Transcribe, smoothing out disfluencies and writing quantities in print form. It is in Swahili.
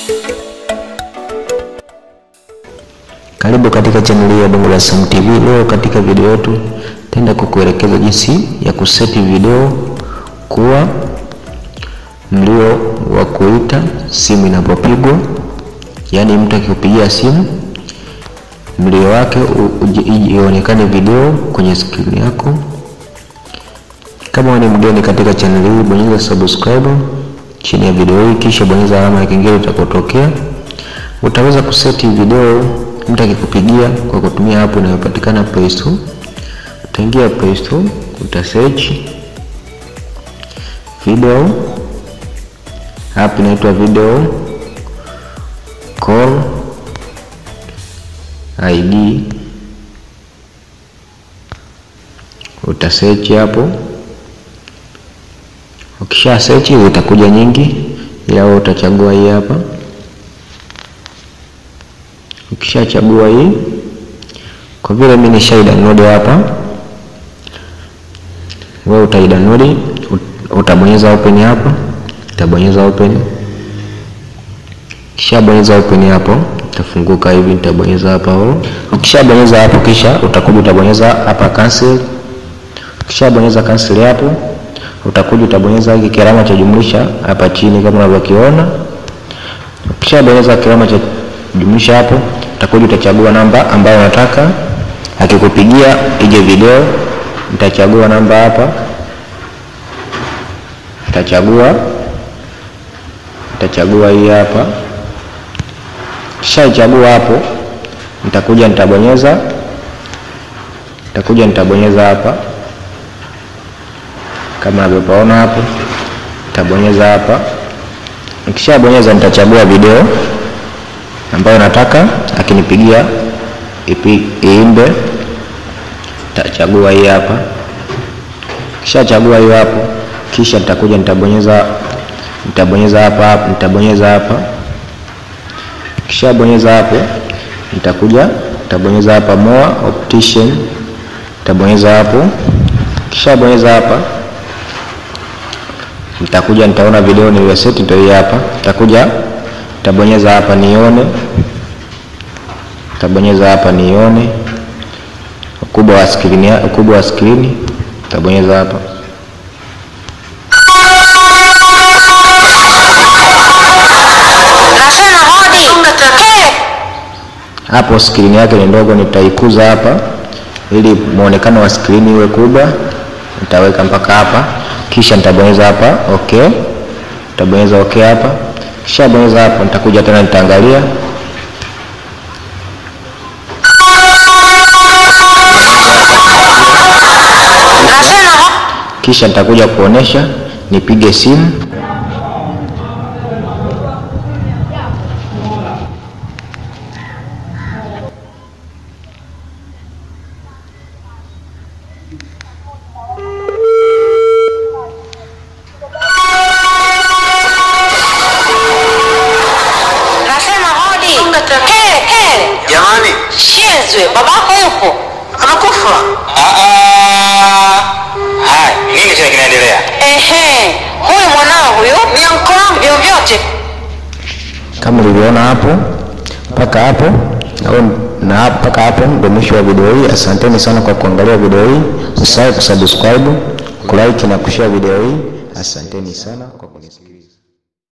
Karibu katika channel ya Bongo la Sam TV. Leo katika video yetu tenda kukuelekeza jinsi ya kuseti video kuwa mlio wa kuita simu inapopigwa. Yaani mtu akikupigia simu mlio wake ionekane video kwenye screen yako. Kama ni mgeni katika channel hii, bonyeza subscribe chini ya video hii, kisha bonyeza alama ya kengele itakotokea. Utaweza kuseti video mtu akikupigia kwa kutumia app inayopatikana Play Store. Utaingia Play Store, utasearch video, app inaitwa Video Call ID. Utasearch hapo. Ukisha search itakuja nyingi, ila wewe utachagua hii hapa. Ukishachagua hii, kwa vile mimi nisha download hapa, wewe utaidownload, utabonyeza open hapa, utabonyeza open. Kisha bonyeza open hapo, itafunguka hivi, nitabonyeza hapa. Ukishabonyeza hapo, kisha utakuja utabonyeza hapa cancel. Ukishabonyeza cancel hapo, utakuja utabonyeza hiki kialama cha jumlisha hapa chini kama unavyokiona. Ukishabonyeza kialama cha jumlisha hapo, utakuja utachagua namba ambayo unataka akikupigia ije video. Nitachagua namba hapa. Nitachagua hii hapa. Kisha chagua hapo, nitakuja nitabonyeza hapa kama unavyoona hapo. Nitabonyeza hapa. Nikishabonyeza nitachagua video ambayo nataka akinipigia iimbe. Nitachagua hii hapa. Kisha chagua hiyo hapo, kisha nitakuja nitabonyeza hapa. Kisha bonyeza hapo, nitabonyeza hapa more option. Nitabonyeza hapo. Kisha bonyeza hapa, nitaona video niliyoset ndio hii hapa. Nitabonyeza hapa nione. Nitabonyeza hapa nione ukubwa wa screen. Nitabonyeza hapa. Hapo screen yake ni ndogo, nitaikuza hapa ili muonekano wa screen iwe kubwa. Nitaweka mpaka hapa. Kisha nitabonyeza hapa okay. Nitabonyeza okay hapa. Kisha bonyeza hapo, nitakuja tena nitaangalia. Kisha nitakuja kuonesha nipige simu. Jamani, Shezwe, babako yupo? anakufa. Hai, nini tena kinaendelea? Huyu mwanao huyo ni anko wangu vyovyote. Kama ulivyoona hapo, mpaka hapo ndio mwisho wa video hii. Asanteni sana kwa kuangalia video hii. Usisahau kusubscribe, kulike na kushare video hii. Asanteni sana kwa kunisikia.